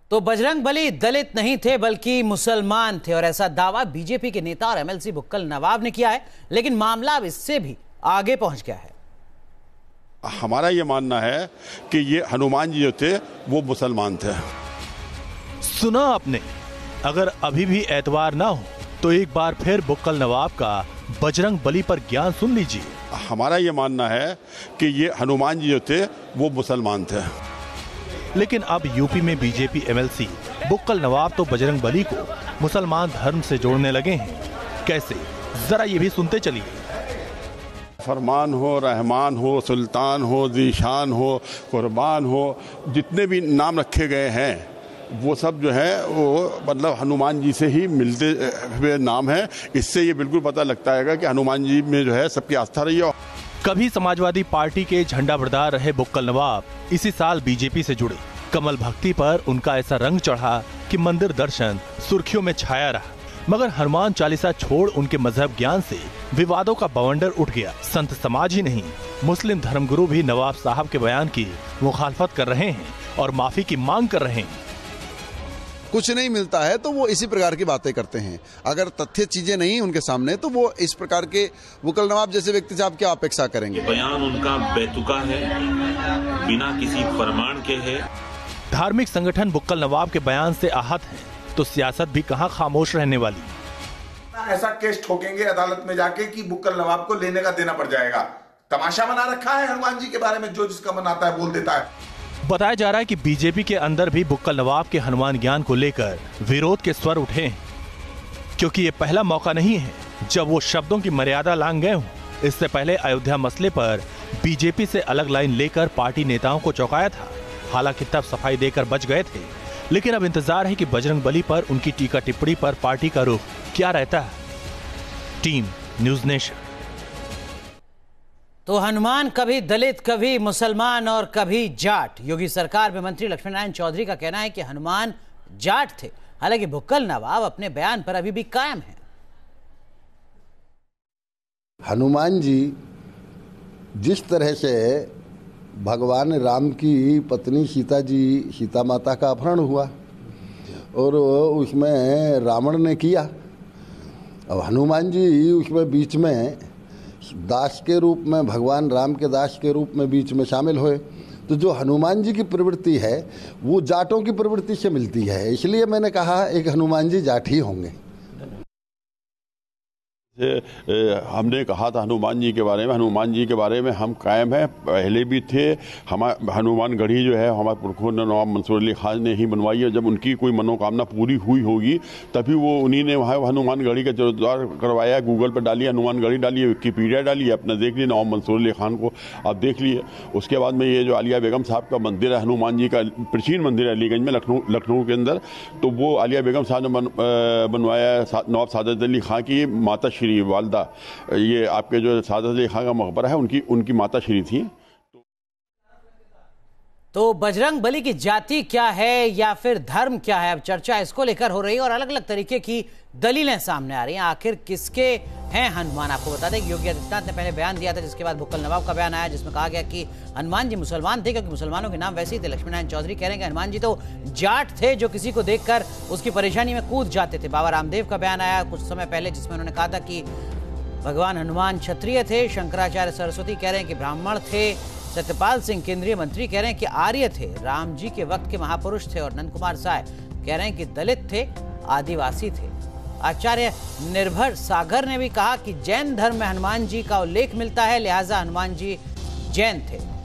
तो बजरंगबली दलित नहीं थे बल्कि मुसलमान थे और ऐसा दावा बीजेपी के नेता और एमएलसी बुक्कल नवाब ने किया है। लेकिन मामला अब इससे भी आगे पहुंच गया है। हमारा ये मानना है कि ये हनुमान जी जो थे वो मुसलमान थे। सुना आपने, अगर अभी भी एतवार ना हो तो एक बार फिर बुक्कल नवाब का बजरंगबली पर ज्ञान सुन लीजिए। हमारा ये मानना है कि ये हनुमान जी जो थे वो मुसलमान थे। लेकिन अब यूपी में बीजेपी एमएलसी बुक्कल नवाब तो बजरंगबली को मुसलमान धर्म से जोड़ने लगे हैं। कैसे, जरा ये भी सुनते चलिए। फरमान हो, रहमान हो, सुल्तान हो, जीशान हो, कुर्बान हो, जितने भी नाम रखे गए हैं वो सब जो है वो मतलब हनुमान जी से ही मिलते हुए नाम है। इससे ये बिल्कुल पता लगता है कि हनुमान जी में जो है सबकी आस्था रही है। कभी समाजवादी पार्टी के झंडा बरदार रहे बुक्कल नवाब इसी साल बीजेपी से जुड़े। कमल भक्ति पर उनका ऐसा रंग चढ़ा कि मंदिर दर्शन सुर्खियों में छाया रहा। मगर हनुमान चालीसा छोड़ उनके मजहब ज्ञान से विवादों का बवंडर उठ गया। संत समाज ही नहीं, मुस्लिम धर्मगुरु भी नवाब साहब के बयान की मुखालफत कर रहे हैं और माफी की मांग कर रहे हैं। कुछ नहीं मिलता है तो वो इसी प्रकार की बातें करते हैं। अगर तथ्य चीजें नहीं उनके सामने तो वो इस प्रकार के बुक्कल नवाब जैसे व्यक्ति से आप क्या अपेक्षा करेंगे? बयान उनका बेतुका है, बिना किसी प्रमाण के है। धार्मिक संगठन बुक्कल नवाब के बयान से आहत है तो सियासत भी कहां खामोश रहने वाली। ऐसा केस ठोकेंगे अदालत में जाके कि बुक्कल नवाब को लेने का देना पड़ जाएगा। तमाशा बना रखा है हनुमान जी के बारे में, जो जिसका मन आता है बोल देता है। बताया जा रहा है कि बीजेपी के अंदर भी बुक्कल नवाब के हनुमान ज्ञान को लेकर विरोध के स्वर उठे हैं, क्योंकि ये पहला मौका नहीं है जब वो शब्दों की मर्यादा लांघ गए हों। इससे पहले अयोध्या मसले पर बीजेपी से अलग लाइन लेकर पार्टी नेताओं को चौंकाया था। हालांकि तब सफाई देकर बच गए थे। लेकिन अब इंतजार है कि बजरंगबली पर उनकी टीका टिप्पणी पर पार्टी का रुख क्या रहता है। Team news nation. तो हनुमान कभी दलित, कभी मुसलमान और कभी जाट। योगी सरकार में मंत्री लक्ष्मण नारायण चौधरी का कहना है कि हनुमान जाट थे। हालांकि बुक्कल नवाब अपने बयान पर अभी भी कायम है। हनुमान जी जिस तरह से भगवान राम की पत्नी सीता माता का अपहरण हुआ और उसमें रावण ने किया, अब हनुमान जी उसमें बीच में दास के रूप में, भगवान राम के दास के रूप में बीच में शामिल हुए। तो जो हनुमान जी की प्रवृत्ति है वो जाटों की प्रवृत्ति से मिलती है, इसलिए मैंने कहा एक हनुमान जी जाट ही होंगे। हमने कहा था हनुमान जी के बारे में हम कायम हैं। पहले भी थे। हनुमान गढ़ी जो है हमारे पुरखों ने नवाब मंसूर अली खान ने ही बनवाई है। जब उनकी कोई मनोकामना पूरी हुई होगी तभी वो उन्हीं ने वहाँ हनुमान गढ़ी का जोरदार करवाया। गूगल पर डालिए, हनुमान गढ़ी डालिए, विकीपीडिया डालिए, अपना देख लिए नवाब मंसूर अली खान को आप देख लिए। उसके बाद में ये जो आलिया बेगम साहब का मंदिर है, हनुमान जी का प्राचीन मंदिर है अलीगंज में, लखनऊ के अंदर, तो वो आलिया बेगम साहब ने बनवाया। नवाब सादत अली खान की माता श्री वालदा, ये आपके जो सादत अली खान का मकबरा है उनकी माता श्री थी। तो बजरंगबली की जाति क्या है या फिर धर्म क्या है, अब चर्चा इसको लेकर हो रही है और अलग अलग तरीके की दलीलें सामने आ रही हैं। आखिर किसके हैं हनुमान? आपको बता दें कि योगी आदित्यनाथ ने पहले बयान दिया था, जिसके बाद बुक्कल नवाब का बयान आया जिसमें कहा गया कि हनुमान जी मुसलमान थे क्योंकि मुसलमानों के नाम वैसे ही थे। लक्ष्मण नारायण चौधरी कह रहे हैं कि हनुमान जी तो जाट थे जो किसी को देखकर उसकी परेशानी में कूद जाते थे। बाबा रामदेव का बयान आया कुछ समय पहले जिसमें उन्होंने कहा था कि भगवान हनुमान क्षत्रिय थे। शंकराचार्य सरस्वती कह रहे हैं कि ब्राह्मण थे। सत्यपाल सिंह केंद्रीय मंत्री कह रहे हैं कि आर्य थे, राम जी के वक्त के महापुरुष थे। और नंद कुमार साय कह रहे हैं कि दलित थे, आदिवासी थे। आचार्य निर्भर सागर ने भी कहा कि जैन धर्म में हनुमान जी का उल्लेख मिलता है, लिहाजा हनुमान जी जैन थे।